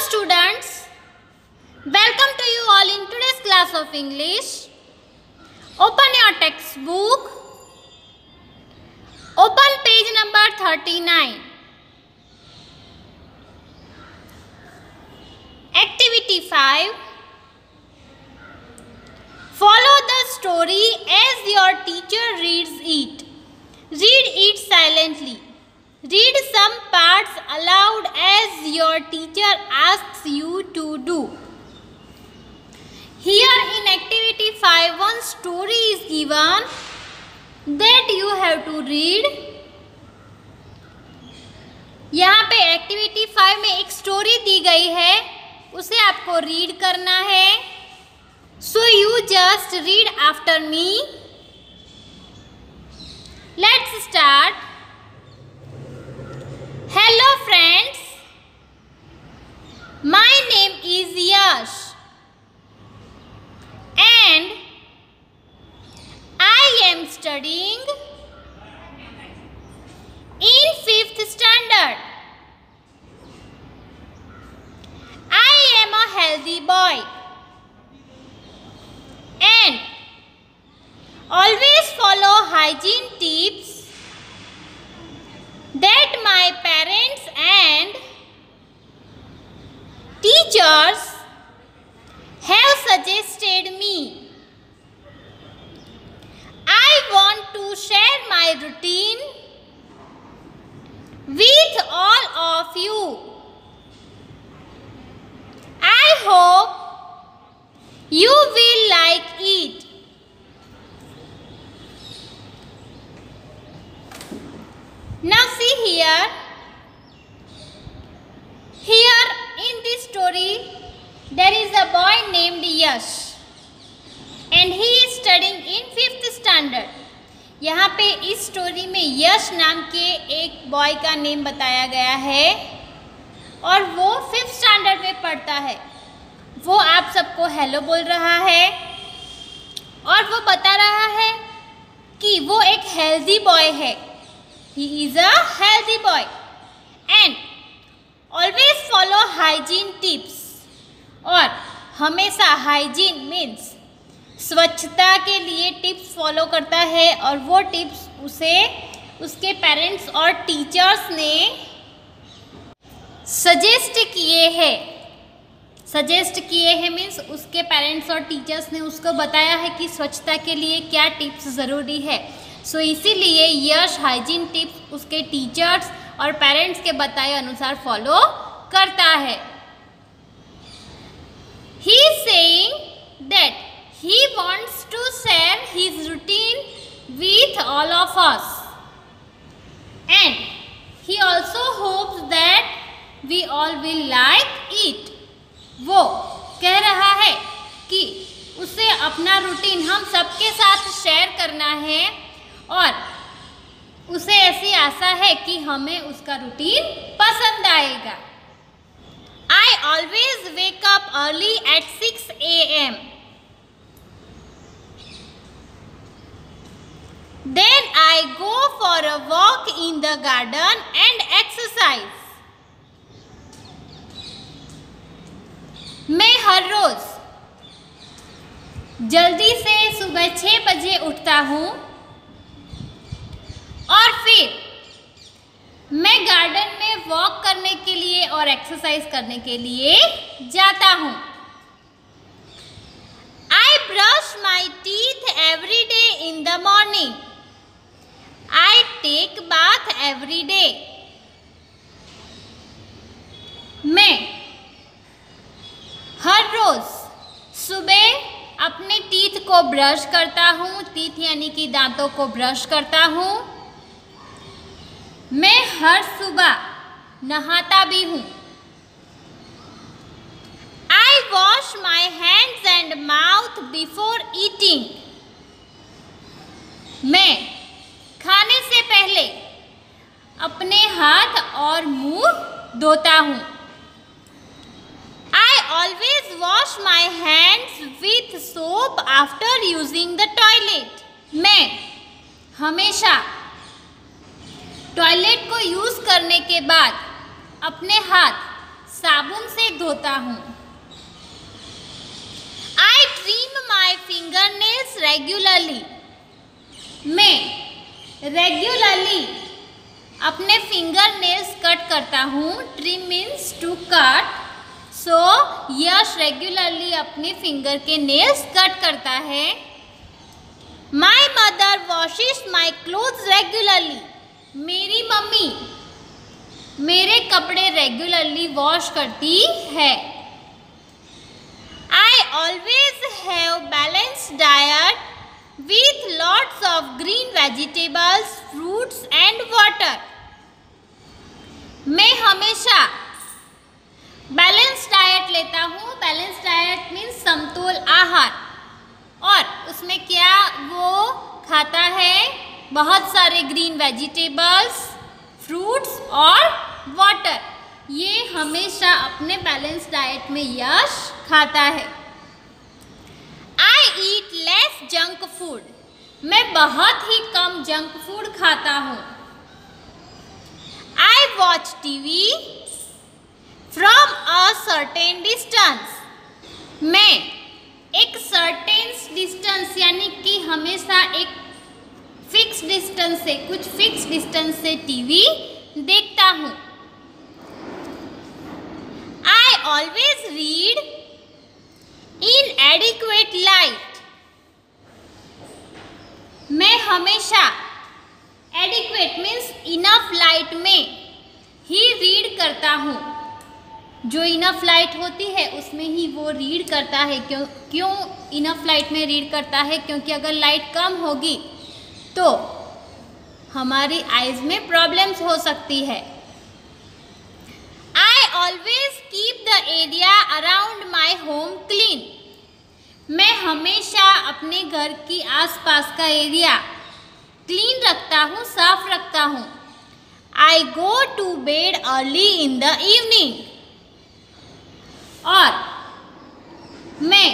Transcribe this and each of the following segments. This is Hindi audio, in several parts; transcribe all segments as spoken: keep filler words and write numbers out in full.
students, welcome to you all in today's class of English. Open your textbook. Open page number thirty-nine. Activity five. Follow the story as your teacher reads it. Read it silently. Read some parts aloud as your teacher asks you to do. Here in activity five, one story is given that you have to read. यहाँ पे एक्टिविटी फाइव में एक स्टोरी दी गई है, उसे आपको रीड करना है. So you just read after me. Let's start. Hello friends, my name is Yash and I am studying in fifth standard. I am a healthy boy and always follow hygiene tips that my parents and teachers have suggested me. I want to share my routine with all of you. I hope you will like it. Now see here, here in this story there is a boy named Yash and he is studying in fifth standard. यहाँ पे इस स्टोरी में यश नाम के एक बॉय का नेम बताया गया है और वो फिफ्थ स्टैंडर्ड में पढ़ता है. वो आप सबको हेलो बोल रहा है और वो बता रहा है कि वो एक हेल्दी बॉय है. He is a healthy boy and always follow hygiene tips. और हमेशा हाइजीन मीन्स स्वच्छता के लिए टिप्स फॉलो करता है और वो टिप्स उसे उसके पेरेंट्स और टीचर्स ने सजेस्ट किए हैं. सजेस्ट किए हैं मीन्स उसके पेरेंट्स और टीचर्स ने उसको बताया है कि स्वच्छता के लिए क्या टिप्स ज़रूरी है. सो so, इसीलिए यश हाइजीन टिप्स उसके टीचर्स और पेरेंट्स के बताए अनुसार फॉलो करता है. He is saying that he wants to share his routine with all of us and he also hopes that we all will like it. वो कह रहा है कि उसे अपना रूटीन हम सबके साथ शेयर करना है और उसे ऐसी आशा है कि हमें उसका रूटीन पसंद आएगा. I always wake up early at six A M Then I go for a walk in the garden and exercise. मैं हर रोज जल्दी से सुबह छः बजे उठता हूँ और फिर मैं गार्डन में वॉक करने के लिए और एक्सरसाइज करने के लिए जाता हूँ. I brush my teeth every day in the morning. I take bath every day. मैं हर रोज सुबह अपने टीथ को ब्रश करता हूँ. टीथ यानी कि दांतों को ब्रश करता हूँ. मैं हर सुबह नहाता भी हूँ. I wash my hands and mouth before eating. मैं खाने से पहले अपने हाथ और मुंह धोता हूँ. I always wash my hands with soap after using the toilet. मैं हमेशा टॉयलेट को यूज़ करने के बाद अपने हाथ साबुन से धोता हूँ। I trim my finger nails regularly. मैं रेगुलरली अपने फिंगर नेल्स कट करता हूँ। Trim means to cut. So Yash regularly अपने फिंगर के नेल्स कट करता है। My mother washes my clothes regularly. मेरी मम्मी मेरे कपड़े रेगुलरली वॉश करती है। I always have balanced diet with lots of green vegetables, fruits and water. मैं हमेशा बैलेंस डाइट लेता हूँ। बैलेंस डाइट मीन्स समतोल आहार। और उसमें क्या वो खाता है? बहुत सारे ग्रीन वेजिटेबल्स, फ्रूट्स और वाटर। ये हमेशा अपने बैलेंस डाइट में यश खाता है। I eat less junk food. मैं बहुत ही कम जंक फूड खाता हूँ। I watch TV from a certain distance. मैं एक सर्टेन डिस्टेंस यानी कि हमेशा एक फिक्स डिस्टेंस से कुछ फिक्स डिस्टेंस से टीवी देखता हूँ। I always read in adequate light. मैं हमेशा एडिक्वेट मीन्स इनफ लाइट में ही रीड करता हूँ। जो इनफ लाइट होती है उसमें ही वो रीड करता है। क्यों क्यों इनफ लाइट में रीड करता है? क्योंकि अगर लाइट कम होगी तो हमारी आईज में प्रॉब्लम्स हो सकती है। I always keep the area around my home clean. मैं हमेशा अपने घर की आसपास का एरिया क्लीन रखता हूँ, साफ रखता हूँ। I go to bed early in the evening. और मैं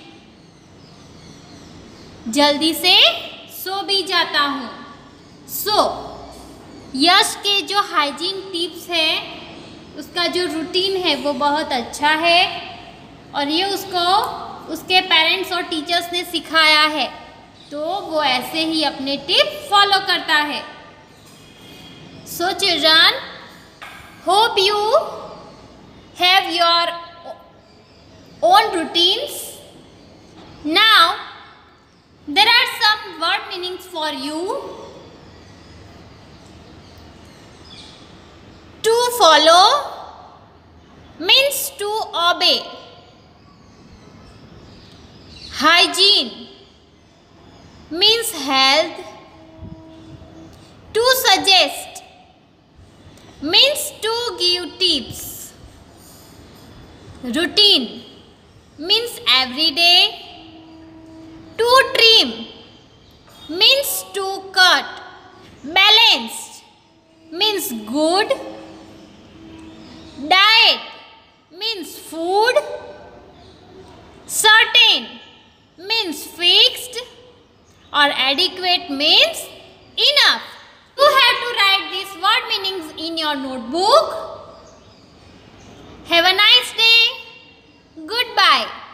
जल्दी से सो भी जाता हूँ। सो यश के जो हाइजीन टिप्स है, उसका जो रूटीन है वो बहुत अच्छा है और ये उसको उसके पेरेंट्स और टीचर्स ने सिखाया है, तो वो ऐसे ही अपने टिप फॉलो करता है। So children, hope you have your own routines. Now there are some word meanings for you. To follow means to obey. Hygiene means health. To suggest means to give tips. Routine means every day. To trim means to cut. Balanced means good. Diet means food. Certain means fixed. Or adequate means enough. You have to write these word meanings in your notebook. Have a nice day. Goodbye.